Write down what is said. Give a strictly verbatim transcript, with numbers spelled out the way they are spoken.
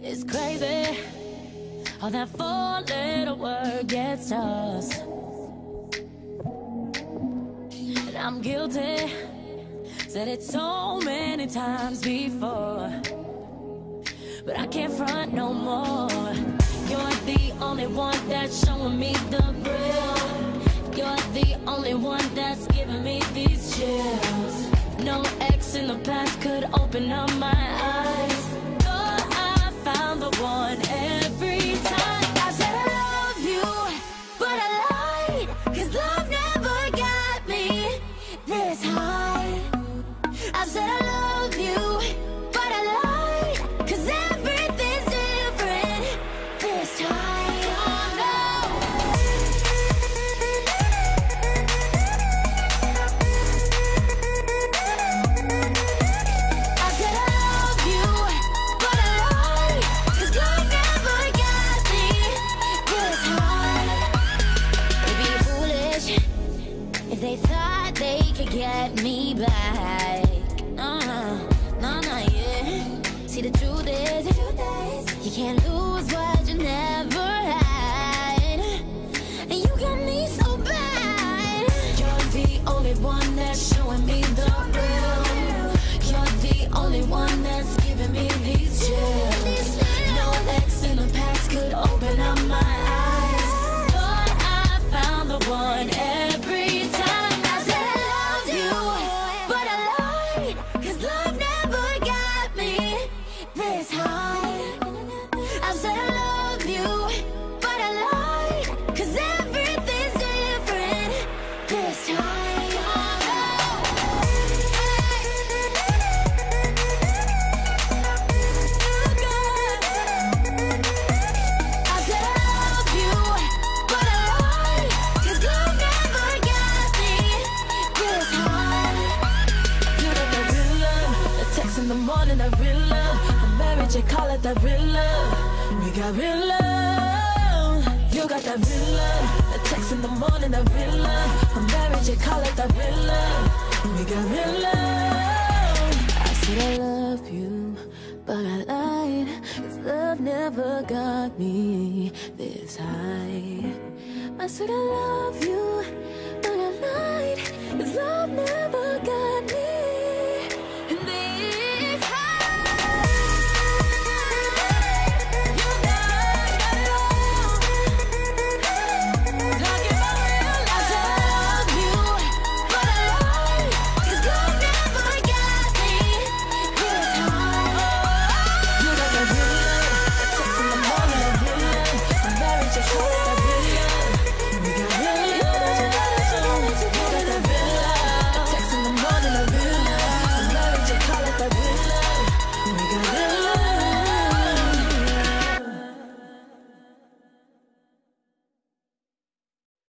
It's crazy how that four-letter word gets us. And I'm guilty, said it so many times before, but I can't front no more. You're the only one that's showing me the real. You're the only one that's giving me these chills. No ex in the past could open up my eyes. Thought I found the one every time. I said I love you, but I lied, 'cause love never got me this high. I said I love you, but I lied, 'cause everything's different this time. Oh no. I said I love you, but I lied, 'cause love never got me this high. They'd be foolish if they thought they could get me back. Uh, no, not yet. See, the truth is, you can't lose what you never had, and you got me so bad. You're the only one that's showing me the real. You're the only one that's giving me these chills. No ex in the past could open up my eyes. Thought I found the one every time. I said I love you, but I lied, 'cause love never got me this high. I said I love you, but I lied, 'cause everything's different this time. I said I love you, but I lied, 'cause love never got me this high. You got that real love, the text in the morning, that real love. I'm married, you call it that real love. We got real love. You got that real love, the text in the morning, that real love. I'm married, you call it that real love. We got real love. I said I love you, but I lied, 'cause love never got me this high. I said I love you,